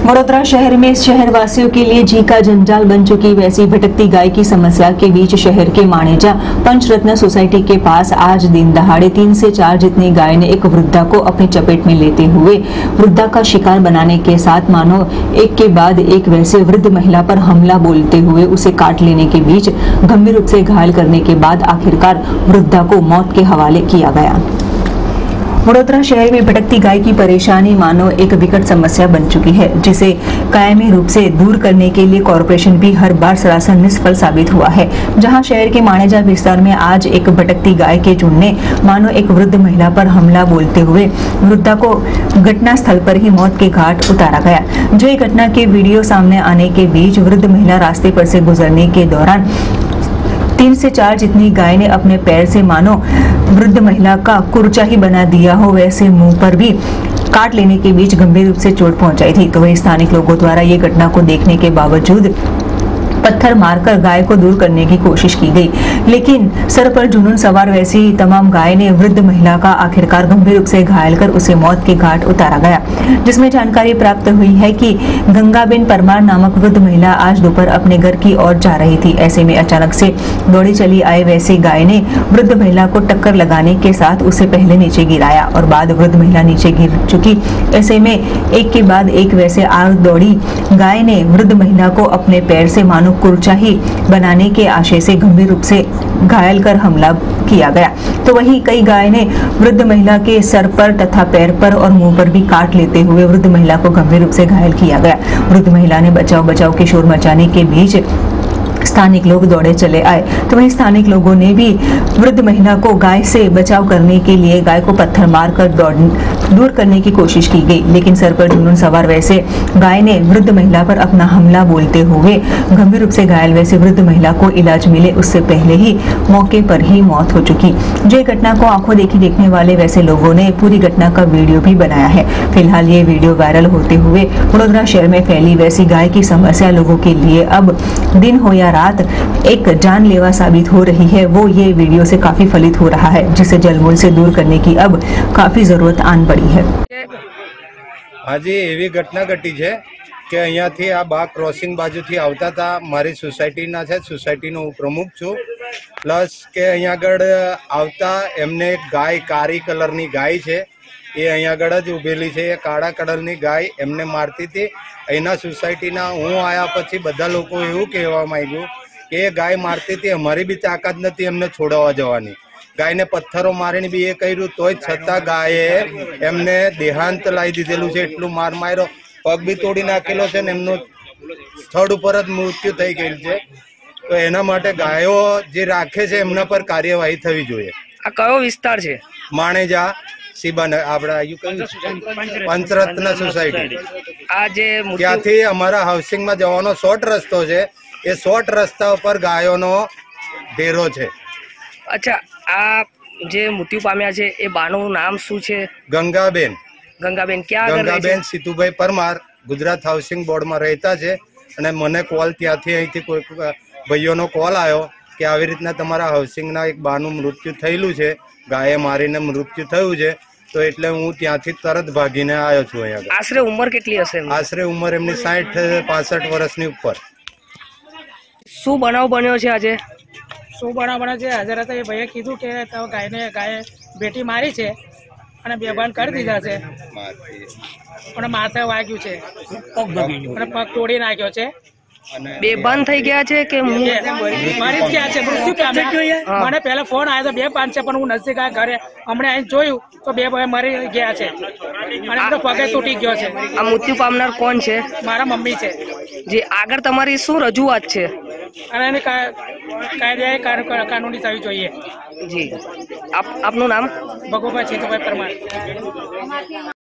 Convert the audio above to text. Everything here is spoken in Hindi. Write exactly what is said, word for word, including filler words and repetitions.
वडोदरा शहर में शहरवासियों के लिए जी का जंजाल बन चुकी वैसी भटकती गाय की समस्या के बीच शहर के माणेजा पंचरत्न सोसाइटी के पास आज दिन दहाड़े तीन से चार जितनी गाय ने एक वृद्धा को अपनी चपेट में लेते हुए वृद्धा का शिकार बनाने के साथ मानो एक के बाद एक वैसे वृद्ध महिला पर हमला बोलते हुए उसे काट लेने के बीच गंभीर रूप से घायल करने के बाद आखिरकार वृद्धा को मौत के हवाले किया गया। वडोदरा शहर में भटकती गाय की परेशानी मानो एक विकट समस्या बन चुकी है, जिसे कायमी रूप से दूर करने के लिए कॉरपोरेशन भी हर बार सरासर निष्फल साबित हुआ है। जहां शहर के माणेजा विस्तार में आज एक भटकती गाय के झुंड ने मानो एक वृद्ध महिला पर हमला बोलते हुए वृद्धा को घटना स्थल पर ही मौत के घाट उतारा गया। जो ये घटना के वीडियो सामने आने के बीच वृद्ध महिला रास्ते पर से गुजरने के दौरान तीन से चार जितनी गाय ने अपने पैर से मानो वृद्ध महिला का कुर्चा ही बना दिया हो वैसे मुंह पर भी काट लेने के बीच गंभीर रूप से चोट पहुंचाई थी। तो वही स्थानिक लोगों द्वारा ये घटना को देखने के बावजूद पत्थर मारकर गाय को दूर करने की कोशिश की गई, लेकिन सर पर जुनून सवार वैसी तमाम गाय ने वृद्ध महिला का आखिरकार गंभीर रूप से घायल कर उसे मौत के घाट उतारा गया। जिसमें जानकारी प्राप्त हुई है कि गंगाबेन परमार नामक वृद्ध महिला आज दोपहर अपने घर की ओर जा रही थी। ऐसे में अचानक से दौड़ी चली आए वैसी गाय ने वृद्ध महिला को टक्कर लगाने के साथ उसे पहले नीचे गिराया और बाद वृद्ध महिला नीचे गिर चुकी। ऐसे में एक के बाद एक वैसे आग दौड़ी गाय ने वृद्ध महिला को अपने पैर से मानो कुर्चा ही बनाने के आशय से गंभीर रूप से घायल कर हमला किया गया। तो वहीं कई गाय ने वृद्ध महिला के सर पर तथा पैर पर और मुंह पर भी काट लेते हुए वृद्ध महिला को गंभीर रूप से घायल किया गया। वृद्ध महिला ने बचाव बचाव के शोर मचाने के बीच स्थानिक लोग दौड़े चले आए। तो वहीं स्थानिक लोगों ने भी वृद्ध महिला को गाय से बचाव करने के लिए गाय को पत्थर मारकर दौड़ दूर करने की कोशिश की गई, लेकिन सर पर जुनून सवार वैसे गाय ने वृद्ध महिला पर अपना हमला बोलते हुए गंभीर रूप से घायल वैसे वृद्ध महिला को इलाज मिले उससे पहले ही मौके पर ही मौत हो चुकी। जो घटना को आंखों देखी देखने वाले वैसे लोगों ने पूरी घटना का वीडियो भी बनाया है। फिलहाल ये वीडियो वायरल होते हुए वडोदरा शहर में फैली वैसी गाय की समस्या लोगों के लिए अब दिन हो या रात एक जानलेवा साबित हो रही है। वो ये वीडियो से काफी फलित हो रहा है, जिसे जलमूल से दूर करने की अब काफी जरूरत आन पड़ी है। આજે એવી ઘટના ઘટી છે કે અહીંયાથી આ બા ક્રોસિંગ બાજુથી આવતા હતા। મારી સોસાયટીના છે, સોસાયટીનો હું પ્રમુખ છું। પ્લસ કે અહીંયા આગળ આવતા એમને એક ગાય કાળી કલરની ગાય છે, એ અહીંયા આગળ જ ઊભેલી છે। એ કાળા કલરની ગાય એમને મારતી હતી। અહીંના સોસાયટીના હું આયા પછી બધા લોકો એવું કહેવા માંગ્યું કે એ ગાય મારતી હતી, અમારી બી તાકાત નથી એમને છોડાવવા જવાની। गाय ने पत्थरों मारीने बी ए कर्युं तोय छतां गाये एमने देहांत लाई दीधेलुं छे। एटलुं मार मार्यो, पग बी तोड़ी नाखेलो छे ने एमनो स्थळ उपर ज मृत्यु थई गई छे। तो एना माटे गायो जे राखे छे एमना पर कार्यवाही थवी जोईए। आ कयो विस्तार छे? माणेजा सीबान आपड़ा आयु कयुं पंचरत्न सोसायटी। आ जे त्याथी अमारा हाउसिंग में जवानो शॉर्ट रस्तो छे, ए शॉर्ट रस्ता पर गायोनो डेरो छे। अच्छा, आ जे मृत्यु पाम्या छे ए बाનું नाम શું છે? गंगाबेन। गंगाबेन क्या गंगाबेन सीतुभाई परमार गुजरात हाउसिंग बोर्ड में रहता है। અને મને કોલ ત્યાંથી અહીંથી કોઈ ભાઈઓનો કોલ આવ્યો કે આવી રીતના તમારા હાઉસિંગના એક બાનું મૃત્યુ થયેલું છે, ગાયે મારીને મૃત્યુ થયું છે। તો એટલે હું ત્યાંથી તરત ભાગીને આવ્યો છું અહીંયા। આશરે ઉંમર કેટલી હશે? આશરે ઉંમર એમની સાઠ પાસઠ વર્ષની ઉપર। શું બનાવ બન્યો છે આજે? શું બનાવ બન્યો છે? હાજર હતા એ ભાઈએ કીધું કે તો ગાયને ગાયે બેટી મારી છે અને બેભાન કરી દીધા છે અને માથે વાગ્યું છે અને પગ તોડી નાખ્યો છે। બેભાન થઈ ગયા છે કે મારી જ ગયા છે, મૃત્યુ પામ્યા। મને પહેલા ફોન આવ્યો તો બેભાન છે, પણ હું નજીક આ ઘરે હમણાં અહીં જોયું તો બે ભાઈ મરી ગયા છે અને એમનો પગે તૂટી ગયો છે। આ મૃત્યુ પામનાર કોણ છે? મારા મમ્મી છે। જે આગળ તમારી શું રજૂઆત છે? અને એને કાયદે કાનૂની થવી જોઈએ। જી, આપ આપનું નામ? ભગુભાઈ જીતુભાઈ પરમાર।